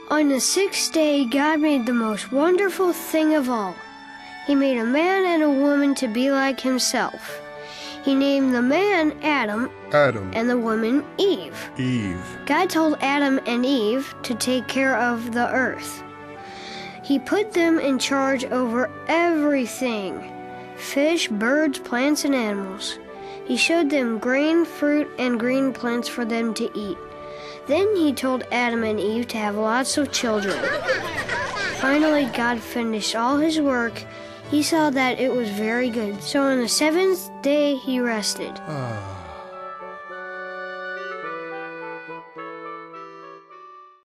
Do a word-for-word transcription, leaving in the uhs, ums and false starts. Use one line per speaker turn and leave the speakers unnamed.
On the sixth day, God made the most wonderful thing of all. He made a man and a woman to be like himself. He named the man Adam,
Adam,
and the woman Eve.
Eve.
God told Adam and Eve to take care of the earth. He put them in charge over everything: fish, birds, plants, and animals. He showed them grain, fruit, and green plants for them to eat. Then he told Adam and Eve to have lots of children. Finally, God finished all his work. He saw that it was very good. So on the seventh day, he rested.
Ah.